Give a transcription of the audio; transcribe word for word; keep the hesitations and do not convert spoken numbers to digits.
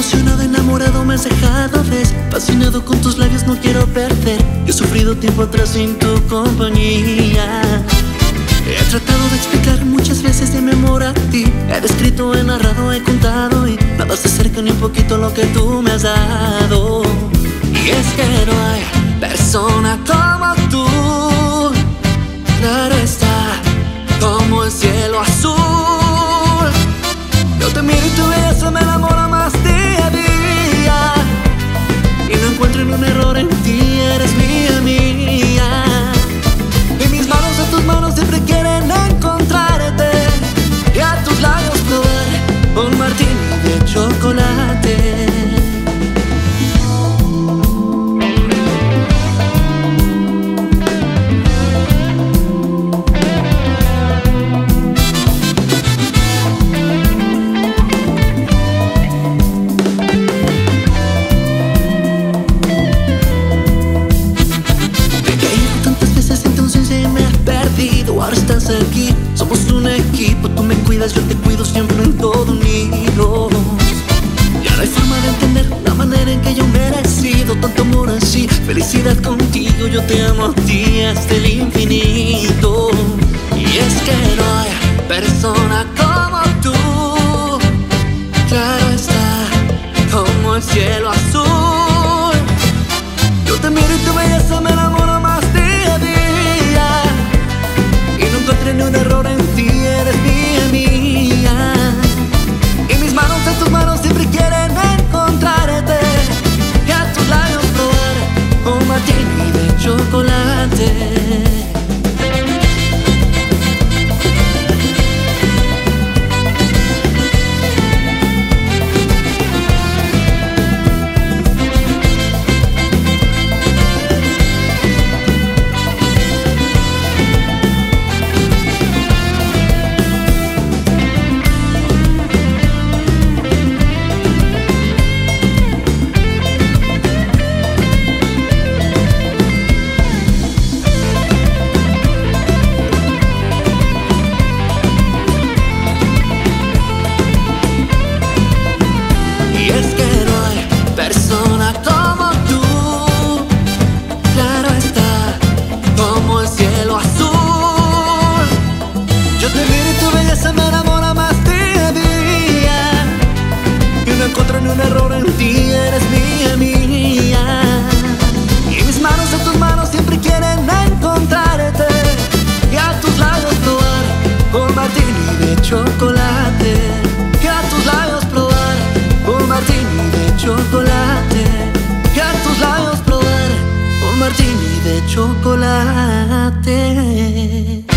emocionado, enamorado, me has dejado, ves. Fascinado con tus labios, no quiero perder. Yo he sufrido tiempo atrás sin tu compañía. He tratado de explicar muchas veces de mi amor a ti. He descrito, he narrado, he contado, y nada se acerca ni un poquito a lo que tú me has dado. Y es que no hay persona como tú. Claro está, como el cielo azul. Yo te miro y tu belleza me enamora más día a día. Y no encuentro ni un error en ti, eres mía, mía. Y mis manos en tus manos siempre quieren encontrarte. Y a tus labios probar un martini de chocolate. Ahora estás aquí, somos un equipo. Tú me cuidas, yo te cuido siempre en todo unidos. Ya no hay forma de entender la manera en que yo he merecido tanto amor así. Felicidad contigo, yo te amo a ti hasta el infinito. Y es que no hay persona como tú. Claro está, como el cielo azul. Yo te miro y tu belleza me enamora más día a día. Y no encontré ni un error en ti, eres mía, mía. Y mis manos en tus manos siempre quieren encontrarte. Y a tus labios probar un martini de chocolate. Persona como tú, claro está, como el cielo azul. Yo te miro y tu belleza me enamora más día a día. Y no encuentro ni un error en ti, eres mía, mía. Y mis manos en tus manos siempre quieren encontrarte. Y a tus labios probar un martini de chocolate. Y a tus labios probar un martini de chocolate. Y a tus labios probar un martini de chocolate.